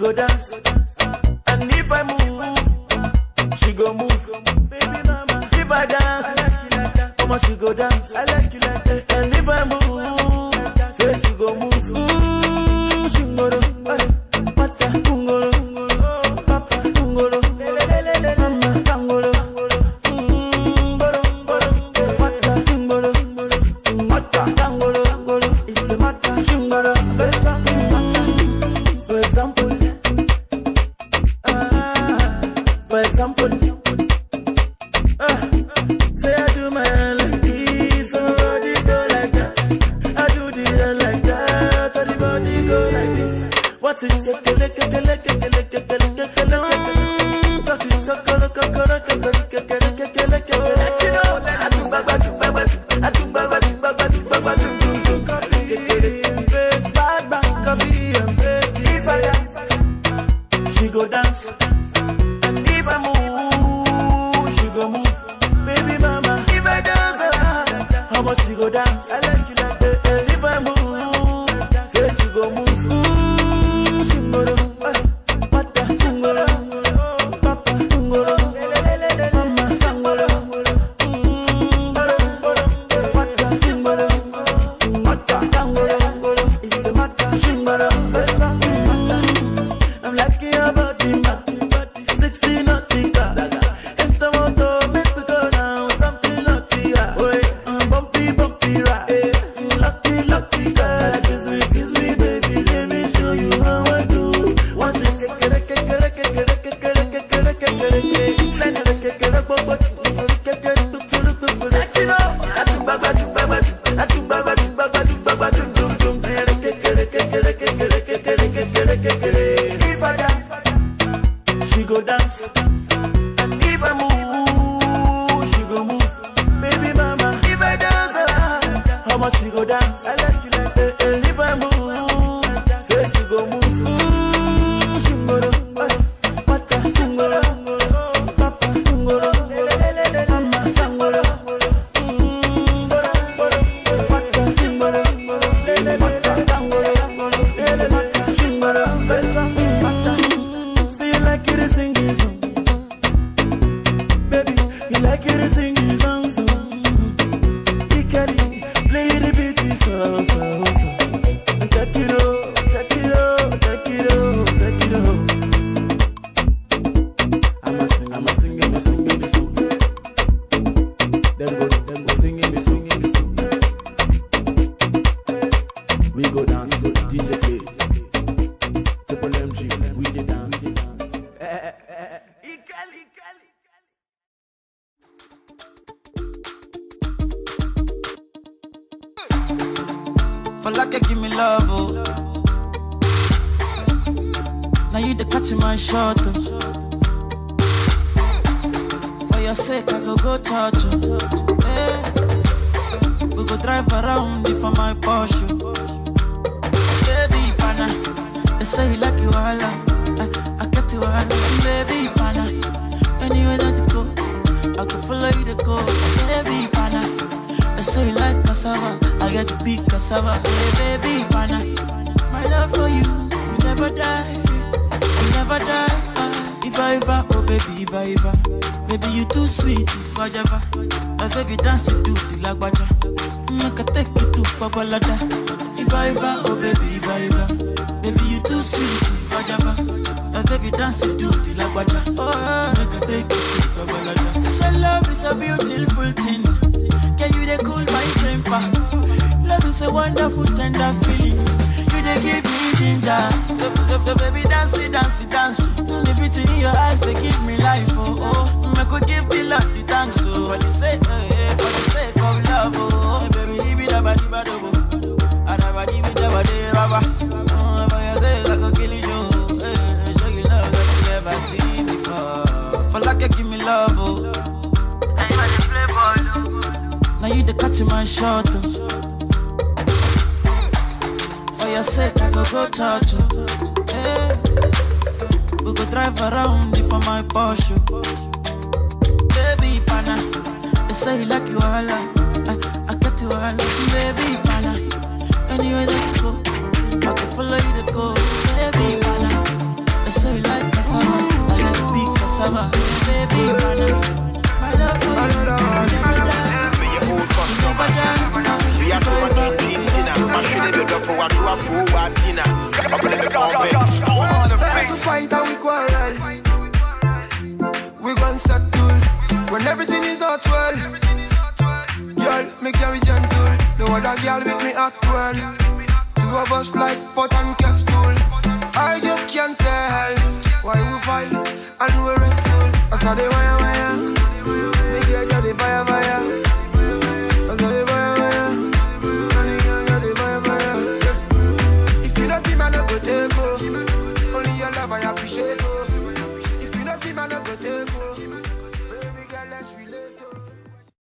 go dance. And if I move, she go move. Baby mama, if I dance, I like you like that. Come on, she go dance. I like you like that. And if I move, say she go move. Shingoro, pata, tungoro, papa, tungoro, mama, tangoro, pata, tungoro, mata, tangoro, it's a mata, shingoro, for example, say I do my like this, somebody go like that. I do the like that, everybody go like this. What's it? She go dance, and if I move, she go move. Baby mama, if I dance, how much she go dance? I like you like that. And if I move, say she go move. Shingoro, pata, shingoro, papa, shingoro, mama, shangoro, pata, shingoro, mata, shangoro, it's a mata, shingoro. I'm lucky about the man, sexy nautica. Enter motor, make me go down, something lucky. Bumpy ride, lucky girl. Kiss me, baby, let me show you how I do. Watch it, if I dance, she go dance. And if I move, she go move. Baby mama, if I dance, how much she go dance? I like you like that. And if I move, say she go move. Shingoro, pata, shingoro, papa, shingoro, mama, shangoro, pata, shingoro, mata, shangoro, mata. See you like you to sing this song, baby. You like you to sing this song, so you can play the beat, so. And take it out, take it out, take it out, take it out. I'm a singing the song. Them go singing the song. We go dance, DJ play. Triple MG, we the dance. For like you give me love, oh. Now you the catch my shot, oh. For your sake I go touch you, hey. We go drive around if for my Porsche. Baby pana, they say you like you all, I get you all. Baby pana, anywhere that you go, I could follow you to go. Baby pana, they say you like cassava, I get to big cassava. Hey, baby pana, my love for you will never die, will never die. If I ever, oh baby, if I ever, baby you too sweet, if I ever, my baby dance it to the lagbaja, make a take you to Babalada. If I ever, oh baby, if I ever, baby you too sweet, if I ever, my baby dance it to the lagbaja, oh make a take you to Babalada. So love is a beautiful thing, can you they cool my temper? Love is a wonderful tender feeling, you they give me ginger. So baby dance it, dance it, dance. The beauty in your eyes they give me life, oh oh. I could give the Lord the thanks, oh. For the sake of love, oh. Baby, leave it about the bad, oh. And I body with the body, rubber. Oh, for your sake I could kill you, show you love that you never seen before. For like you give me love, oh. Now you are the playboy, oh. Now you the catch my shot, oh. For your sake I go touch you, hey. We go drive around if for my Porsche. Baby pana, they say you like you all, I get you all. Baby pana, anywhere that you go, I can follow you to go. Baby pana, lover, baby, pana. My love for you, never die. Be your old customer. We are so much in dinner. I should have been for what you are for dinner. We fight and we quarrel. We gon' settle when everything is not well. Girl, me carry gentle. No other girl with me act well. Two of us like pot and castle. I just can't tell why we fight and we wrestle. I saw the wire. Me get the fire. I saw the wire. And you get the fire. If you not give me no go take go. Only your love I appreciate go. If you not give me no go take